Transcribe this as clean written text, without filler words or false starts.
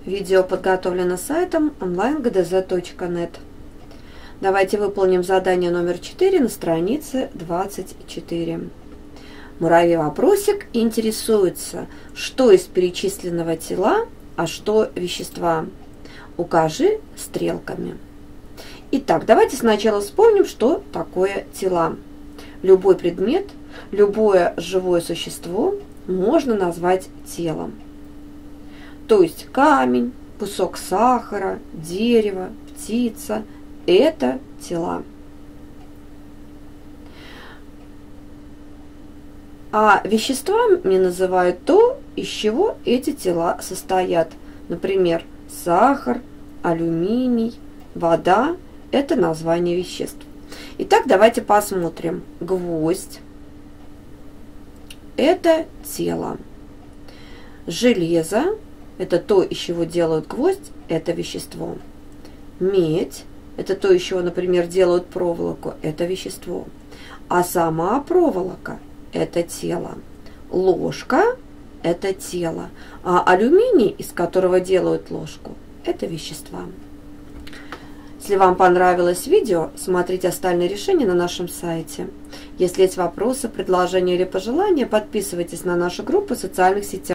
Видео подготовлено сайтом onlinegdz.net. Давайте выполним задание номер 4 на странице 24. Муравей-вопросик интересуется, что из перечисленного тела, а что вещества. Укажи стрелками. Итак, давайте сначала вспомним, что такое тела. Любой предмет, любое живое существо можно назвать телом. То есть камень, кусок сахара, дерево, птица – это тела. А веществами называют то, из чего эти тела состоят. Например, сахар, алюминий, вода – это название веществ. Итак, давайте посмотрим. Гвоздь – это тело. Железо – это то, из чего делают гвоздь, это вещество. Медь – это то, из чего, например, делают проволоку, это вещество. А сама проволока – это тело. Ложка – это тело. А алюминий, из которого делают ложку, это вещества. Если вам понравилось видео, смотрите остальные решения на нашем сайте. Если есть вопросы, предложения или пожелания, подписывайтесь на нашу группу в социальных сетях.